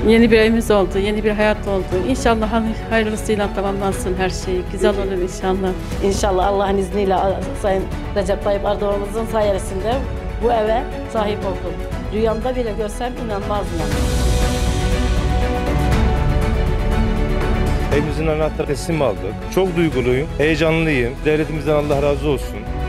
Yeni bir evimiz oldu, yeni bir hayat oldu. İnşallah hayırlısıyla tamamlansın her şey. Güzel olur inşallah. İnşallah Allah'ın izniyle Sayın Recep Tayyip Erdoğan'ımızın sayesinde bu eve sahip oldum. Rüyamda bile görsem inanmazdım. Evimizin anahtarı teslim aldık. Çok duyguluyum, heyecanlıyım. Devletimizden Allah razı olsun.